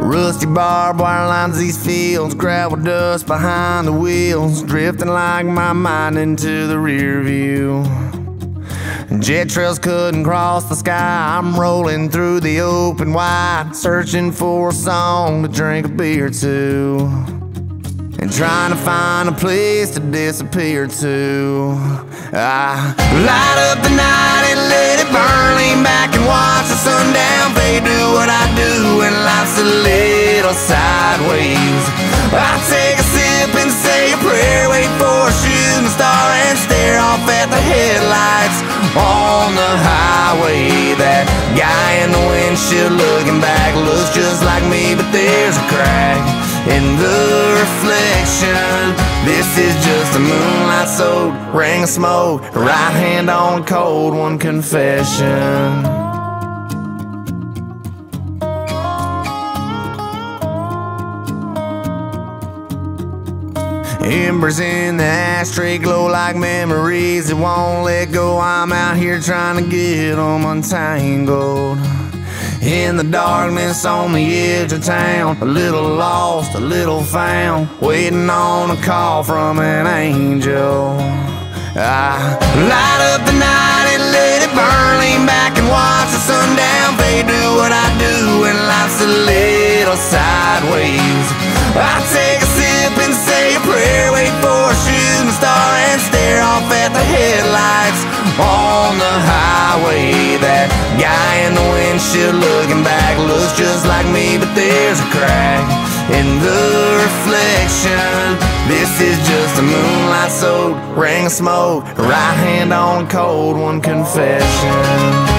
Rusty barbed wire lines these fields, gravel dust behind the wheels, drifting like my mind into the rear view. Jet trails couldn't cross the sky, I'm rolling through the open wide, searching for a song to drink a beer to, and trying to find a place to disappear to. I light up the night and let it burn, lean back and watch the sundown fade, do what I do when life's a little sideways. I take a sip and say a prayer, wait for a shooting star and stare off at the headlights on the highway. That guy in the windshield looking back looks just like me, but there's a crack in the reflection. This is just a moonlight soaked ring of smoke, right hand on a cold one confession. Embers in the ashtray glow like memories that won't let go. I'm out here trying to get them untangled. In the darkness on the edge of town, a little lost, a little found, waiting on a call from an angel. I light up the night and let it burn, lean back and watch the sundown fade, do what I do when life's a little sideways. I take a sip and say a prayer, wait for a shooting star and stare off at the headlights on the highway. That guy in the windshield looking back looks just like me, but there's a crack in the reflection. This is just a moonlight soaked ring of smoke, right hand on a cold one confession.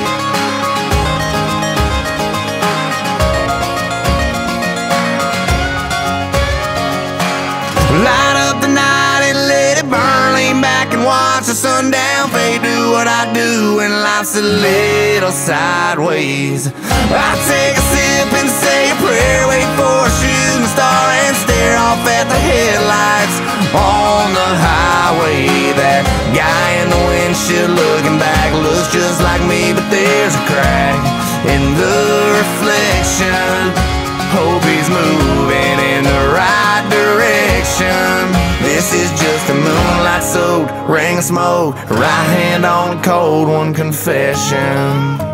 Light up the night and let it burn, lean back and watch the sundown fade, do what I do when life's a little sideways. I take a sip and say a prayer, wait for a shooting star and stare off at the headlights on the highway. That guy in the windshield looking back looks just like me, but there's a crack in the reflection. Hope he's moving in the right direction. This is just a moonlight soaked ring of smoke, right hand on a cold one confession.